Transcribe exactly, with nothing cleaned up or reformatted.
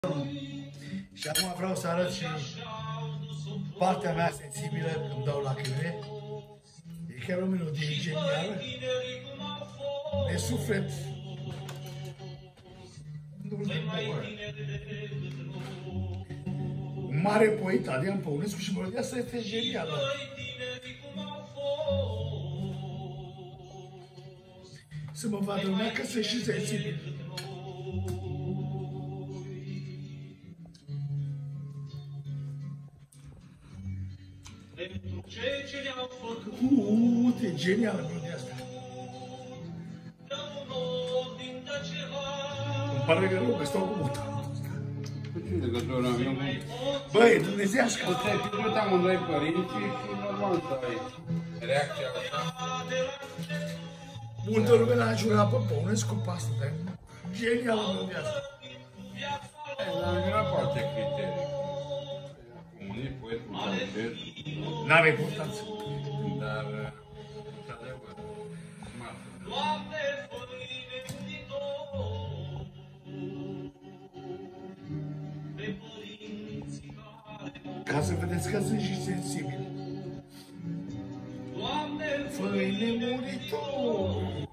Și acum vreau să arăt și partea mea sensibilă când dau lacrime. E chiar o melodie genială. De suflet. Un mare poet, Adrian Păunescu, și melodia asta este genială. Să mă vadă lumea că sunt și sensibil. Uuu, e genială melodia asta. Îmi pare rău că stau cu mutantul ăsta. Cu ce legătură am eu? Băi, e dumnezească. Tu ți-ai pierdut amândoi părinții și normal să ai reacția asta. Multă lume l-a jurat pe Păunescu pe asta, dar e genială melodia asta. Dar nu era pe alte criterii. Unii poet cu talented. N-are importanță. Dar, într-adevăr, martă. Ca să vedeți că sunt și sensibil. Fă-i nemuritor.